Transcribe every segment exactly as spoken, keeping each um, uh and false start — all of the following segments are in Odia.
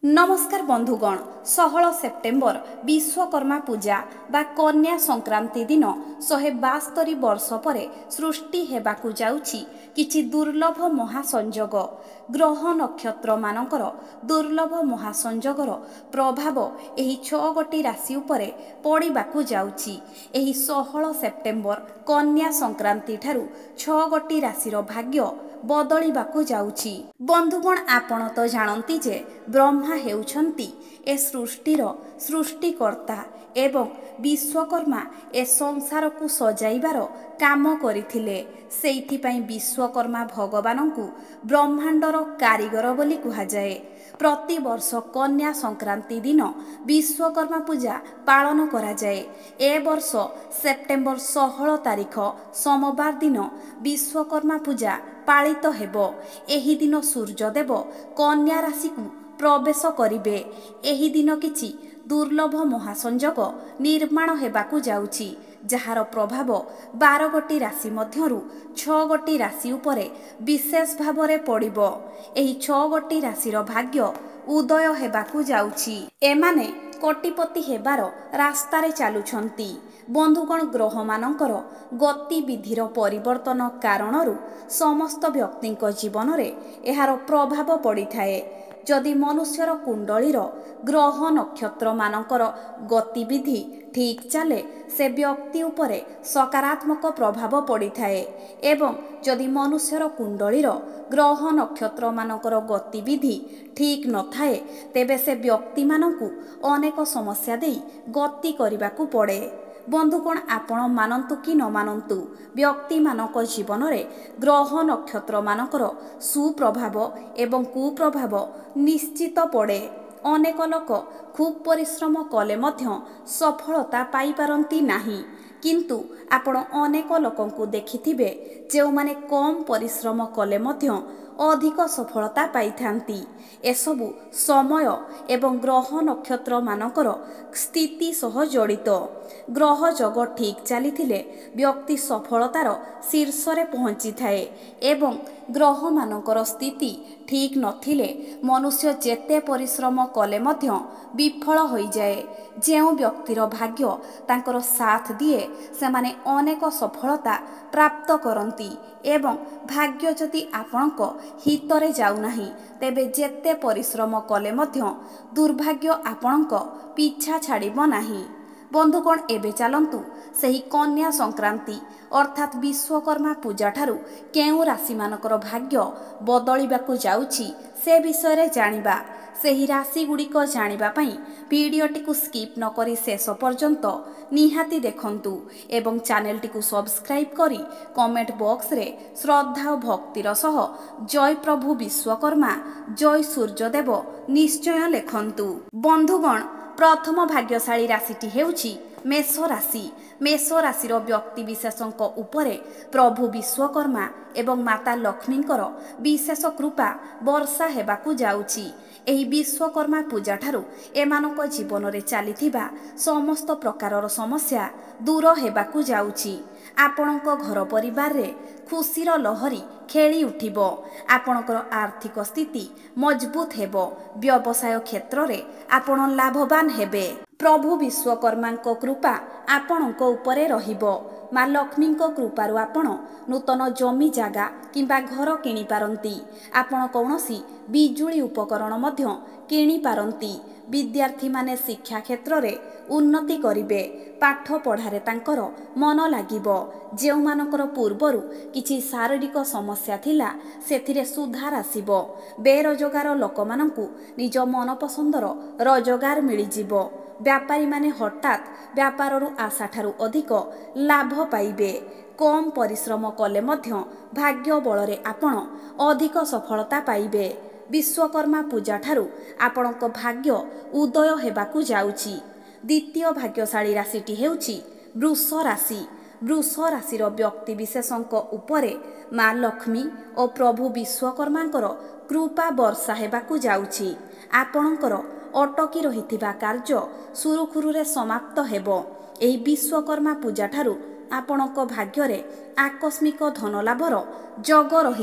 नमस्कार बंधुगण षोहल सेप्टेम्बर विश्वकर्मा पूजा बा कन्या संक्रांति दिन शहे बास्तरी वर्ष पर सृष्टि हेबाकु जाउछि किछि दुर्लभ महासंजोग ग्रह नक्षत्र मानकर दुर्लभ महासंजोगर प्रभाव एही छह गोटी राशि उपरे पड़िबाकु जाउछि। एही षोहल सेप्टेम्बर कन्या संक्रांति ठारू छह गोटी राशिर भाग्य बदलिबाकु जाउछि। बंधुगण आपण तो जानती जे ब्रह्मा हेउछंती ए सृष्टिर सृष्टिकर्ता एवं विश्वकर्मा ए संसार को सजाइबार काम करिथिले। सेइथिपाई विश्वकर्मा भगवानंकु ब्रह्मांडर कारीगर बोली कुहा जाए। प्रति वर्ष कन्या संक्रांति दिन विश्वकर्मा पूजा पालन करा जाए। ए वर्ष सेप्टेम्बर षोहल तारीख सोमवार दिन विश्वकर्मा पूजा पालित हेबो। एही दिन सूर्यदेव कन्या राशि को प्रवेश करिबे। एही दिन किछि दुर्लभ महासंजोग निर्माण हेबाकु जाउछि, जहार प्रभाव बार गोटी राशि मध्यरु छह गोटी राशि उपरे विशेष भावरे पड़िबो। एही छह गोटी राशिर भाग्य उदय हेबाकु जाउछि। एमाने कोटिपति हेबार रास्तारे चालुछंती। बंधुगण ग्रह मानकर गतिविधिर परिवर्तन कारणरू समस्त व्यक्तिंक जीवन रे एहार प्रभाव पड़ी थाए। जदि मनुष्यर कुंडलीर ग्रह नक्षत्र मानकर गतिविधि ठीक चले से व्यक्ति उपरे सकारात्मक प्रभाव पड़ी थाए एवं जदि मनुष्यर कुंडलीर ग्रह नक्षत्र मानकर गतिविधि ठीक न थाए तेबे से व्यक्ति मानकु अनेक समस्या देई गति करिबाकु पड़े। बंधुगण आपण मानन्तु कि न मानन्तु व्यक्ति मानक जीवन रे ग्रह नक्षत्र मानकर सुप्रभाव एवं कुप्रभाव निश्चित पड़े। अनेक लोक खूब परिश्रम कले मध्य सफलता पाई पारंती नाही, किंतु आपण अनेक लोकंकु देखिथिबे जे माने कम परिश्रम कले मध्य अधिक सफलता पाई थांती। एसबु समय एवं ग्रह नक्षत्र मानकर स्थिति सह जड़ित। ग्रह जग ठीक चली व्यक्ति सफलतार शीर्ष रे पहुंची थाए एवं ग्रह मानकर स्थिति ठीक नथिले मनुष्य जेते परिश्रम कले मध्य विफल होई जाए। जेउ व्यक्तिर भाग्य तांकर साथ दिए से माने अनेक सफलता प्राप्त करंती एवं भाग्य जदि आपणक हितरे जाउ नाही तेबे जेते परिश्रम कले मध्य दुर्भाग्य आपणक पीछा छाड़िबो नाही। बंधुगण एबे चलंतु सही कन्या संक्रांति अर्थात विश्वकर्मा पूजा ठारू केउ राशि मानकर भाग्य बदलिबाकु जाउछि से विषय रे जानिबा। सही राशि गुड़िक जानिबा पई वीडियोटी को स्किप न करी शेष पर्यंत निहाती देखंतु एवं चैनलटी को सब्सक्राइब करी कमेंट बॉक्स रे श्रद्धा और भक्तिर सह जय प्रभु विश्वकर्मा जय सूर्यदेव निश्चय लेखंतु। बंधुगण प्रथम भाग्यशाली राशिटी हेउछि मेष राशि। मेष राशिर व्यक्ति विशेषंक उपरे प्रभु विश्वकर्मा एवं माता लक्ष्मींकर विशेष कृपा वर्षा हेबाकु जाउछि। एही विश्वकर्मा पूजा ठारू एमानक जीवन रे चलीथिबा समस्त प्रकारर समस्या दूर हेबाकु जाउछि। आपणक घर परिवार रे खुशीर लहरी खेली उठिबो। आपणकर आर्थिक स्थिति मजबूत हेबो। व्यवसाय क्षेत्र रे आपण लाभवान हेबे। प्रभु विश्वकर्मांक कृपा आपणक उपरे रहिबो। माँ लक्ष्मींक कृपारु आपण नूतन जमी जागा किंबा घर किणी पारंती। आपण कौनसी बिजुली उपकरण मध्य किणी पारंती। विद्यार्थी माने शिक्षा क्षेत्र रे उन्नति करिबे। पाठ पढ़ारे तांकर मन लागिबो। जेउ मानकर पूर्वरु किछि शारीरिक समस्या थिला सेथिरे सुधार आसीबो। बेरोजगार लोकमानंकु निज मन पसंदर रोजगार मिली जिवो। व्यापारी माने हठात व्यापाररु आशा ठारू अधिक लाभ पाइबे। कम परिश्रम कले मध्य भाग्य बलरे आपण अधिक सफलता पाइबे। विश्वकर्मा पूजा ठारू आपणक भाग्य उदय हेबाकु जाउछि। द्वितीय भाग्यशाली राशिटी हेउछि वृष राशि। वृष राशिर व्यक्ति विशेषंक उपरे माँ लक्ष्मी और प्रभु विश्वकर्मांकर कृपा वर्षा हेबाकु जाउछि। आपणकर अटकी रहिथिबा कार्य सुरुखुरुरे समाप्त हेबो। एही विश्वकर्मा पूजा ठारू आपणक भाग्य रे आकस्मिक धन लाभर जग रहिछि।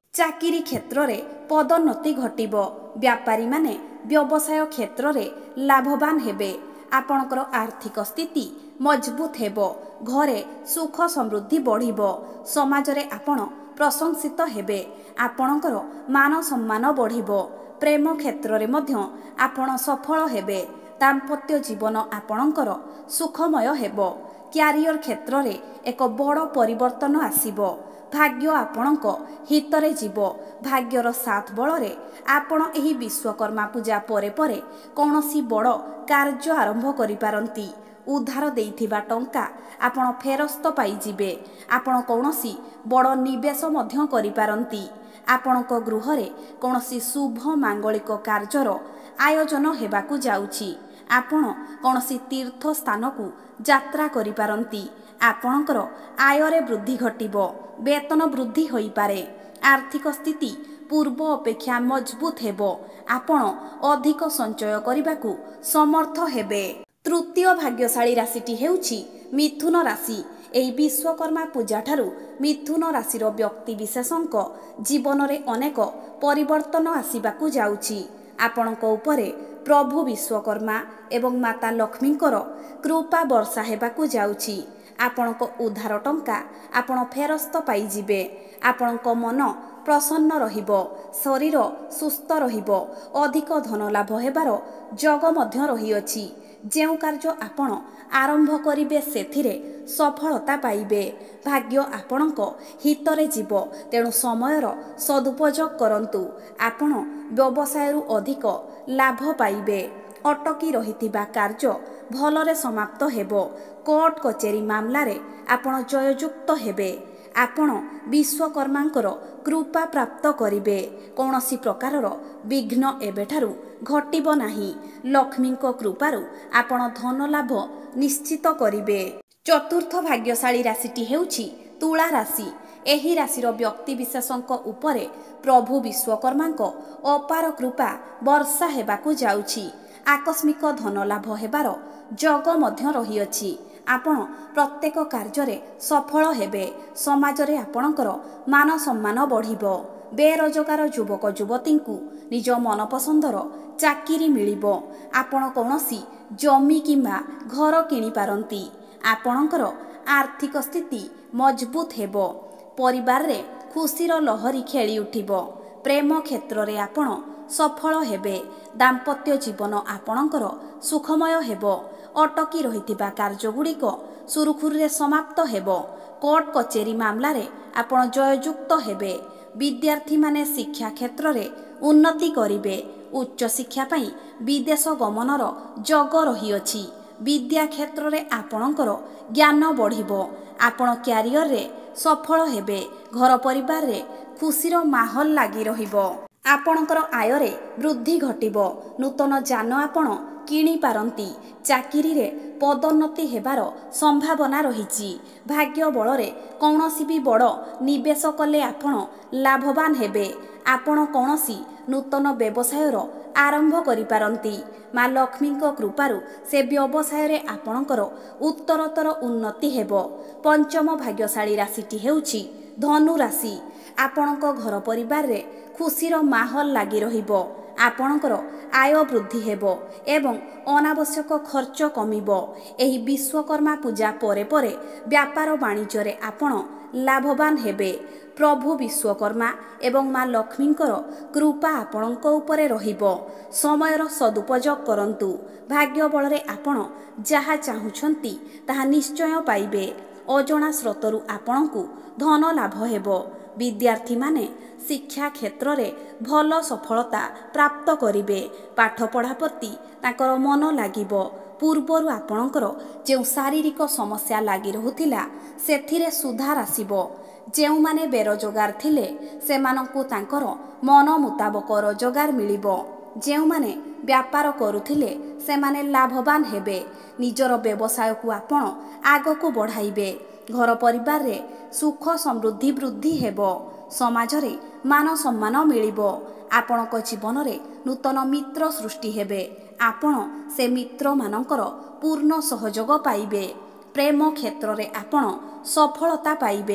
ଚାକିରି କ୍ଷେତ୍ରରେ ପଦୋନ୍ନତି ଘଟିବ। ବ୍ୟାପାରୀମାନେ ବ୍ୟବସାୟ କ୍ଷେତ୍ରରେ ଲାଭବାନ ହେବେ। ଆପଣଙ୍କର ଆର୍ଥିକ ସ୍ଥିତି ମଜବୁତ ହେବ। ଘରେ ସୁଖ ସମୃଦ୍ଧି ବଢ଼ିବ। ସମାଜରେ ଆପଣ ପ୍ରଶଂସିତ ହେବେ। ଆପଣଙ୍କର ମାନ ସମ୍ମାନ ବଢ଼ିବ। ପ୍ରେମ କ୍ଷେତ୍ରରେ ମଧ୍ୟ ଆପଣ ସଫଳ ହେବେ। ଦାମ୍ପତ୍ୟ ଜୀବନ ଆପଣଙ୍କର ସୁଖମୟ ହେବ। କ୍ୟାରିୟର କ୍ଷେତ୍ରରେ ଏକ ବଡ଼ ପରିବର୍ତ୍ତନ ଆସିବ। ଭାଗ୍ୟ ଆପଣଙ୍କ ହିତରେ ଯିବ। ଭାଗ୍ୟର ସାଥ ବଳରେ ଆପଣ ଏହି ବିଶ୍ୱକର୍ମା ପୂଜା ପରେ ପରେ କୌଣସି ବଡ଼ କାର୍ଯ୍ୟ ଆରମ୍ଭ କରିପାରନ୍ତି। ଉଧାର ଦେଇଥିବା ଟଙ୍କା ଆପଣ ଫେରସ୍ତ ପାଇଯିବେ। ଆପଣ କୌଣସି ବଡ଼ ନିବେଶ ମଧ୍ୟ କରିପାରନ୍ତି। ଆପଣଙ୍କ ଗୃହରେ କୌଣସି ଶୁଭ ମାଙ୍ଗଳିକ କାର୍ଯ୍ୟର ଆୟୋଜନ ହେବାକୁ ଯାଉଛି। ଆପଣ କୌଣସି ତୀର୍ଥ ସ୍ଥାନକୁ ଯାତ୍ରା କରିପାରନ୍ତି। ଆପଣଙ୍କର ଆୟରେ ବୃଦ୍ଧି ଘଟିବ। ବେତନ ବୃଦ୍ଧି ହୋଇପାରେ। ଆର୍ଥିକ ସ୍ଥିତି ପୂର୍ବ ଅପେକ୍ଷା ମଜବୁତ ହେବ। ଆପଣ ଅଧିକ ସଞ୍ଚୟ କରିବାକୁ ସମର୍ଥ ହେବେ। ତୃତୀୟ ଭାଗ୍ୟଶାଳୀ ରାଶିଟି ହେଉଛି ମିଥୁନ ରାଶି। ଏହି ବିଶ୍ୱକର୍ମା ପୂଜାଠାରୁ ମିଥୁନ ରାଶିର ବ୍ୟକ୍ତିବିଶେଷଙ୍କ ଜୀବନରେ ଅନେକ ପରିବର୍ତ୍ତନ ଆସିବାକୁ ଯାଉଛି। ଆପଣଙ୍କ ଉପରେ ପ୍ରଭୁ ବିଶ୍ୱକର୍ମା ଏବଂ ମାତା ଲକ୍ଷ୍ମୀଙ୍କର କୃପା ବର୍ଷା ହେବାକୁ ଯାଉଛି। ଆପଣଙ୍କ ଉଧାର ଟଙ୍କା ଆପଣ ଫେରସ୍ତ ପାଇଯିବେ। ଆପଣଙ୍କ ମନ ପ୍ରସନ୍ନ ରହିବ। ଶରୀର ସୁସ୍ଥ ରହିବ। ଅଧିକ ଧନ ଲାଭ ହେବାର ଯୋଗ ମଧ୍ୟ ରହିଅଛି। ଯେଉଁ କାର୍ଯ୍ୟ ଆପଣ ଆରମ୍ଭ କରିବେ ସେଥିରେ ସଫଳତା ପାଇବେ। ଭାଗ୍ୟ ଆପଣଙ୍କ ହିତରେ ଯିବ। ତେଣୁ ସମୟର ସଦୁପଯୋଗ କରନ୍ତୁ। ଆପଣ ବ୍ୟବସାୟରୁ ଅଧିକ ଲାଭ ପାଇବେ। ଅଟକି ରହିଥିବା କାର୍ଯ୍ୟ ଭଲରେ ସମାପ୍ତ ହେବ। କୋର୍ଟ କଚେରୀ ମାମଲାରେ ଆପଣ ଜୟଯୁକ୍ତ ହେବେ। ଆପଣ ବିଶ୍ୱକର୍ମାଙ୍କର କୃପା ପ୍ରାପ୍ତ କରିବେ। କୌଣସି ପ୍ରକାରର ବିଘ୍ନ ଏବେଠାରୁ ଘଟିବ ନାହିଁ। ଲକ୍ଷ୍ମୀଙ୍କ କୃପାରୁ ଆପଣ ଧନ ଲାଭ ନିଶ୍ଚିତ କରିବେ। ଚତୁର୍ଥ ଭାଗ୍ୟଶାଳୀ ରାଶିଟି ହେଉଛି ତୁଳା ରାଶି। ଏହି ରାଶିର ବ୍ୟକ୍ତିବିଶେଷଙ୍କ ଉପରେ ପ୍ରଭୁ ବିଶ୍ୱକର୍ମାଙ୍କ ଅପାର କୃପା ବର୍ଷା ହେବାକୁ ଯାଉଛି। ଆକସ୍ମିକ ଧନ ଲାଭ ହେବାର ଯୋଗ ମଧ୍ୟ ରହିଅଛି। ଆପଣ ପ୍ରତ୍ୟେକ କାର୍ଯ୍ୟରେ ସଫଳ ହେବେ। ସମାଜରେ ଆପଣଙ୍କର ମାନ ସମ୍ମାନ ବଢ଼ିବ। ବେରୋଜଗାର ଯୁବକ ଯୁବତୀଙ୍କୁ ନିଜ ମନପସନ୍ଦର ଚାକିରି ମିଳିବ। ଆପଣ କୌଣସି ଜମି କିମ୍ବା ଘର କିଣିପାରନ୍ତି। ଆପଣଙ୍କର ଆର୍ଥିକ ସ୍ଥିତି ମଜବୁତ ହେବ। ପରିବାରରେ ଖୁସିର ଲହରୀ ଖେଳି ଉଠିବ। ପ୍ରେମ କ୍ଷେତ୍ରରେ ଆପଣ ସଫଳ ହେବେ। ଦାମ୍ପତ୍ୟ ଜୀବନ ଆପଣଙ୍କର ସୁଖମୟ ହେବ। ଅଟକି ରହିଥିବା କାର୍ଯ୍ୟଗୁଡ଼ିକ ସୁରୁଖୁରୁରେ ସମାପ୍ତ ହେବ। କୋର୍ଟ କଚେରୀ ମାମଲାରେ ଆପଣ ଜୟଯୁକ୍ତ ହେବେ। ବିଦ୍ୟାର୍ଥୀମାନେ ଶିକ୍ଷା କ୍ଷେତ୍ରରେ ଉନ୍ନତି କରିବେ। ଉଚ୍ଚଶିକ୍ଷା ପାଇଁ ବିଦେଶ ଗମନର ଯୋଗ ରହିଅଛି। ବିଦ୍ୟା କ୍ଷେତ୍ରରେ ଆପଣଙ୍କର ଜ୍ଞାନ ବଢ଼ିବ। ଆପଣ କ୍ୟାରିୟରରେ ସଫଳ ହେବେ। ଘର ପରିବାରରେ ଖୁସିର ମାହୋଲ ଲାଗି ରହିବ। ଆପଣଙ୍କର ଆୟରେ ବୃଦ୍ଧି ଘଟିବ। ନୂତନ ଯାନ ଆପଣ କିଣିପାରନ୍ତି। ଚାକିରିରେ ପଦୋନ୍ନତି ହେବାର ସମ୍ଭାବନା ରହିଛି। ଭାଗ୍ୟ ବଳରେ କୌଣସି ବି ବଡ଼ ନିବେଶ କଲେ ଆପଣ ଲାଭବାନ ହେବେ। ଆପଣ କୌଣସି ନୂତନ ବ୍ୟବସାୟର ଆରମ୍ଭ କରିପାରନ୍ତି। ମା ଲକ୍ଷ୍ମୀଙ୍କ କୃପାରୁ ସେ ବ୍ୟବସାୟରେ ଆପଣଙ୍କର ଉତ୍ତରୋତ୍ତର ଉନ୍ନତି ହେବ। ପଞ୍ଚମ ଭାଗ୍ୟଶାଳୀ ରାଶିଟି ହେଉଛି ଧନୁ ରାଶି। ଆପଣଙ୍କ ଘର ପରିବାରରେ ଖୁସିର ମାହୋଲ ଲାଗି ରହିବ। ଆପଣଙ୍କର ଆୟ ବୃଦ୍ଧି ହେବ ଏବଂ ଅନାବଶ୍ୟକ ଖର୍ଚ୍ଚ କମିବ। ଏହି ବିଶ୍ୱକର୍ମା ପୂଜା ପରେ ପରେ ବ୍ୟାପାର ବାଣିଜ୍ୟରେ ଆପଣ ଲାଭବାନ ହେବେ। ପ୍ରଭୁ ବିଶ୍ୱକର୍ମା ଏବଂ ମା ଲକ୍ଷ୍ମୀଙ୍କର କୃପା ଆପଣଙ୍କ ଉପରେ ରହିବ। ସମୟର ସଦୁପଯୋଗ କରନ୍ତୁ। ଭାଗ୍ୟ ବଳରେ ଆପଣ ଯାହା ଚାହୁଁଛନ୍ତି ତାହା ନିଶ୍ଚୟ ପାଇବେ। ଅଜଣା ସ୍ରୋତରୁ ଆପଣଙ୍କୁ ଧନ ଲାଭ ହେବ। ବିଦ୍ୟାର୍ଥୀମାନେ ଶିକ୍ଷା କ୍ଷେତ୍ରରେ ଭଲ ସଫଳତା ପ୍ରାପ୍ତ କରିବେ। ପାଠପଢ଼ା ପ୍ରତି ତାଙ୍କର ମନ ଲାଗିବ। ପୂର୍ବରୁ ଆପଣଙ୍କର ଯେଉଁ ଶାରୀରିକ ସମସ୍ୟା ଲାଗି ରହୁଥିଲା ସେଥିରେ ସୁଧାର ଆସିବ। ଯେଉଁମାନେ ବେରୋଜଗାର ଥିଲେ ସେମାନଙ୍କୁ ତାଙ୍କର ମନ ମୁତାବକ ରୋଜଗାର ମିଳିବ। ଯେଉଁମାନେ ବ୍ୟାପାର କରୁଥିଲେ ସେମାନେ ଲାଭବାନ ହେବେ। ନିଜର ବ୍ୟବସାୟକୁ ଆପଣ ଆଗକୁ ବଢ଼ାଇବେ। ଘର ପରିବାରରେ ସୁଖ ସମୃଦ୍ଧି ବୃଦ୍ଧି ହେବ। ସମାଜରେ ମାନ ସମ୍ମାନ ମିଳିବ। ଆପଣଙ୍କ ଜୀବନରେ ନୂତନ ମିତ୍ର ସୃଷ୍ଟି ହେବେ। ଆପଣ ସେ ମିତ୍ରମାନଙ୍କର ପୂର୍ଣ୍ଣ ସହଯୋଗ ପାଇବେ। ପ୍ରେମ କ୍ଷେତ୍ରରେ ଆପଣ ସଫଳତା ପାଇବେ।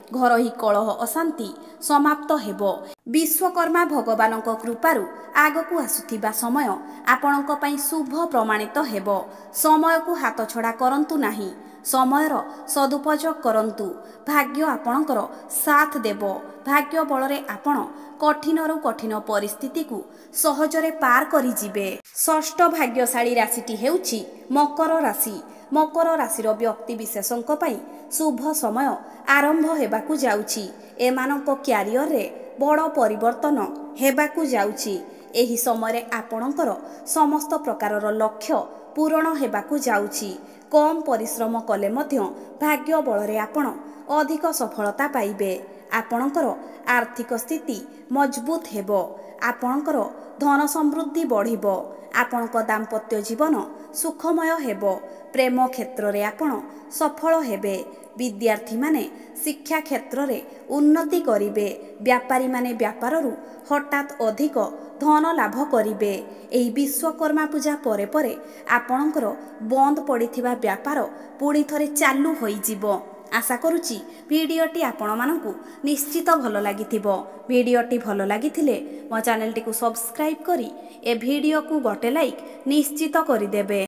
ଘରୋଇ କଳହ ଅଶାନ୍ତି ସମାପ୍ତ ହେବ। ବିଶ୍ୱକର୍ମା ଭଗବାନଙ୍କ କୃପାରୁ ଆଗକୁ ଆସୁଥିବା ସମୟ ଆପଣଙ୍କ ପାଇଁ ଶୁଭ ପ୍ରମାଣିତ ହେବ। ସମୟକୁ ହାତଛଡ଼ା କରନ୍ତୁ ନାହିଁ, ସମୟର ସଦୁପଯୋଗ କରନ୍ତୁ। ଭାଗ୍ୟ ଆପଣଙ୍କର ସାଥ ଦେବ। ଭାଗ୍ୟ ବଳରେ ଆପଣ କଠିନରୁ କଠିନ ପରିସ୍ଥିତିକୁ ସହଜରେ ପାର କରିଯିବେ। ଷଷ୍ଠ ଭାଗ୍ୟଶାଳୀ ରାଶିଟି ହେଉଛି ମକର ରାଶି। ମକର ରାଶିର ବ୍ୟକ୍ତିବିଶେଷଙ୍କ ପାଇଁ ଶୁଭ ସମୟ ଆରମ୍ଭ ହେବାକୁ ଯାଉଛି। ଏମାନଙ୍କ କ୍ୟାରିୟରରେ ବଡ଼ ପରିବର୍ତ୍ତନ ହେବାକୁ ଯାଉଛି। ଏହି ସମୟରେ ଆପଣଙ୍କର ସମସ୍ତ ପ୍ରକାରର ଲକ୍ଷ୍ୟ ପୂରଣ ହେବାକୁ ଯାଉଛି। କମ୍ ପରିଶ୍ରମ କଲେ ମଧ୍ୟ ଭାଗ୍ୟ ବଳରେ ଆପଣ ଅଧିକ ସଫଳତା ପାଇବେ। ଆପଣଙ୍କର ଆର୍ଥିକ ସ୍ଥିତି ମଜବୁତ ହେବ। ଆପଣଙ୍କର ଧନ ସମୃଦ୍ଧି ବଢ଼ିବ। ଆପଣଙ୍କ ଦାମ୍ପତ୍ୟ ଜୀବନ ସୁଖମୟ ହେବ। ପ୍ରେମ କ୍ଷେତ୍ରରେ ଆପଣ ସଫଳ ହେବେ। ବିଦ୍ୟାର୍ଥୀମାନେ ଶିକ୍ଷା କ୍ଷେତ୍ରରେ ଉନ୍ନତି କରିବେ। ବ୍ୟାପାରୀମାନେ ବ୍ୟାପାରରୁ ହଠାତ୍ ଅଧିକ ଧନ ଲାଭ କରିବେ। ଏହି ବିଶ୍ୱକର୍ମା ପୂଜା ପରେ ପରେ ଆପଣଙ୍କର ବନ୍ଦ ପଡ଼ିଥିବା ବ୍ୟାପାର ପୁଣି ଥରେ ଚାଲୁ ହୋଇଯିବ। ଆଶା କରୁଛି ଭିଡ଼ିଓଟି ଆପଣମାନଙ୍କୁ ନିଶ୍ଚିତ ଭଲ ଲାଗିଥିବ। ଭିଡ଼ିଓଟି ଭଲ ଲାଗିଥିଲେ ମୋ ଚ୍ୟାନେଲଟିକୁ ସବସ୍କ୍ରାଇବ୍ କରି ଏ ଭିଡ଼ିଓକୁ ଗୋଟେ ଲାଇକ୍ ନିଶ୍ଚିତ କରିଦେବେ।